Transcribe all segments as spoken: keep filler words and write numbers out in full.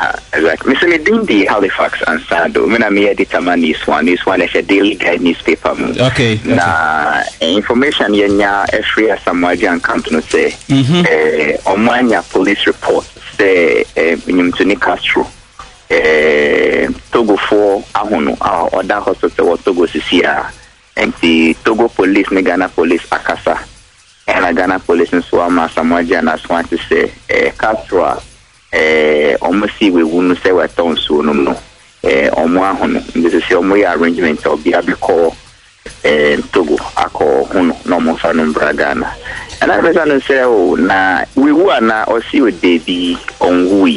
exactly. Mister Medindi Halifax and Sado. When I'm here, determine this one. This one is a daily guide newspaper. Okay. Na information yenya every Asamoah Gyans camp no say. Eh, Omanya police report say eh Nyumtuni Castro. Eh, Togo for ahono ah other hospital or Togo sisia. And the Togo police, ne Ghana police akasa. And Ghana police and so Asamoah Gyans want to say eh Castro. Eh, almost see we wouldn't say what on so no no. Eh, on one this is your arrangement of the call eh Togo. I call Huno no more for Ghana. And I was gonna say, oh, na we were na or see what they be on we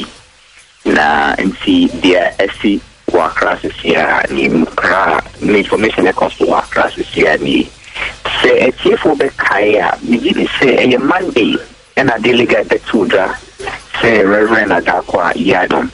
na and see their S C work classes here ni kra information that comes to work classes here ni say a chief for the kaya. We didn't say a Monday and I delegate the two draft. Say Reverend Adakwa Yadom.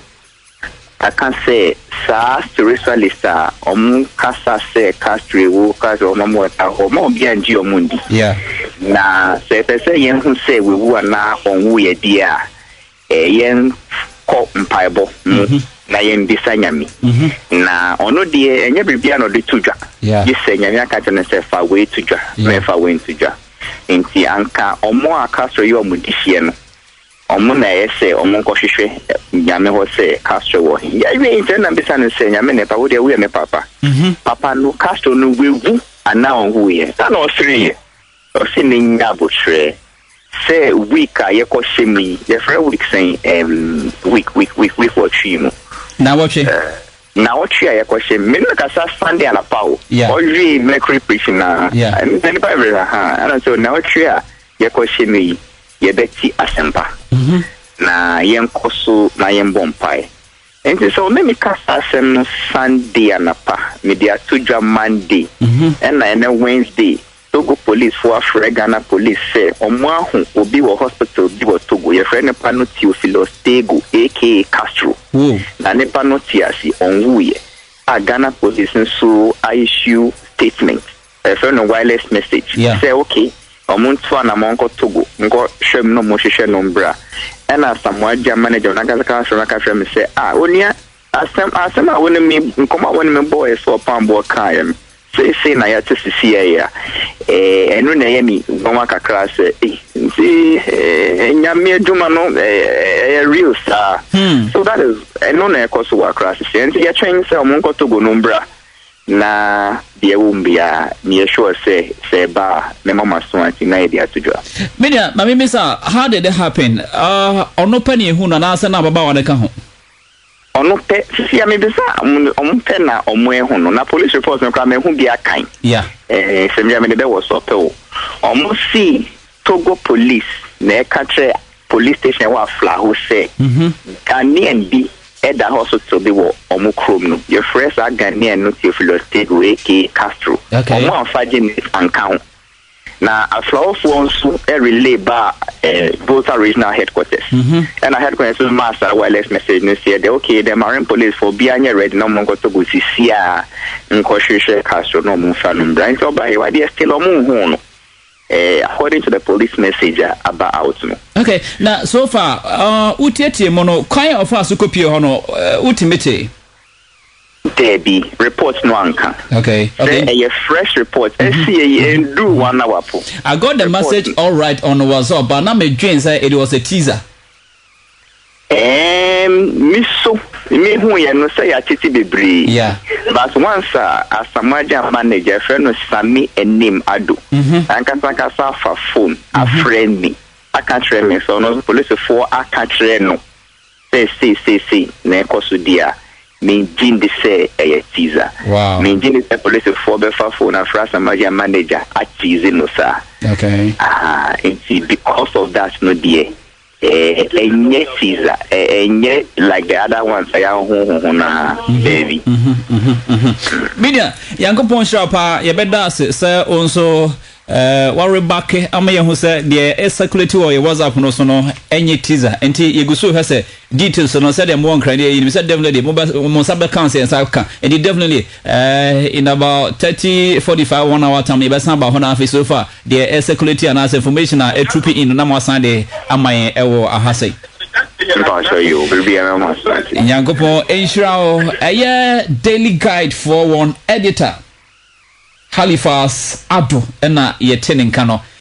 I can say sa spiritualist om kasa say Castro Castro Mamota Homo Gyan Mundi. Yeah. Na say say yen who say we were na on we dear eh yen ko mpaibo na yen disanyami. Na ono die enye bibia no de tudwa. Yeah. Yi say nyanya ka tene say fa we tudwa. Me fa we tudwa. Enti anka omo Castro yo mudihie no. Omuna ese omunko hwehwe nyame ho se Castro wo ya we intend na bisa no se nyame ne pa wo de we me papa papa no Castro no wewu ana on ye ta no three o se ni nya botre se week a ye ko shemi ye fra week saying um week week week week for chimo na what che na what che ye ko shemi me no kasa Sunday ala pawo o ri mercury preaching na and then bible ha and so na what che ye ko shemi ye beti asempa na yen koso na yen bompai enti so me me kasa sem Sunday anapa me dia tudwa Monday and na na Wednesday Togo police for Ghana police say omo ahu obi wo hospital bi wo Togo ye friend ne pano Theophilus Tego aka Castro na ne pano tiasi onwuye a Ghana police so issue statement a friend no wireless message say okay omuntu na monko Togo ngo hwem no mo hwehwe no mbra ena Asamoah Gyans manager na gaza ka so na ka hwem me say ah onia asem asem a woni me nkoma woni me boy so pambo kaim say say na ya tsisi ya eh enu na yemi ngoma kakra say eh si eh nyame aduma no eh real star so that is enu na ekoso wa class say nti ya twen say omonko Togo no mbra na dia umbia ni sure say say ba me mama so anti na dia tujwa media mami misa how did it happen uh ono pani hu na na asa na baba wa de ka ho ono pe si ya me bisa omo pe na omo ehu no na police report no kra me hu bia kan yeah eh se me me de wo so pe o omo si Togo police na e ka tre police station wa fla ho say mhm Ghanaian bi Eda hospital be wo omu krom no your fresh a Ghanaian no Theophilus Tego aka Castro omu anfaje ni anka na aflawfo nso e relay ba eh both regional headquarters and I headquarters master wireless message no say okay the marine police for bianya ready no mongo to go sisia nko hwehwe Castro no mu fa no mbran so ba e wa dey still omu hu no Uh, according to the police messenger about out no. Okay, now so far, uh, utieti mono kaya of us copy hono ultimate. There be reports no anka. Okay, okay. A fresh report. Mm-hmm. See, mm-hmm. do one hour. I got the report. Message all right on WhatsApp, but now my dream said it was a teaser. Um, miso me hu ye no say atiti bebre yeah but once uh, Asamoah Gyans manager friend no Sami enim ado anka sanka sa fa phone a friend me aka tre me so no police for aka tre no say say say say na ekoso dia me jin de say e teaser wow me jin de police for be fa phone a fra Asamoah Gyans manager a teaser no sir okay ah it's because of that no dear eh enye teaser enye like the other ones I am na baby media yankopon shapa ye beda se onso eh worry back amaye hu se de circulate or your WhatsApp no so no enye teaser enti ye gusu he se details no se dem won kran dey you say definitely mo sabe count and say can and definitely uh in about thirty forty-five one hour time e be san ba ho na so far the circulate and as information a trooping in na mo san de amaye ewo ahase I'll show you. Will be a master. Yankopo Enshirao, a daily guide for one editor. Halifax Ado, ena ye tenin kano.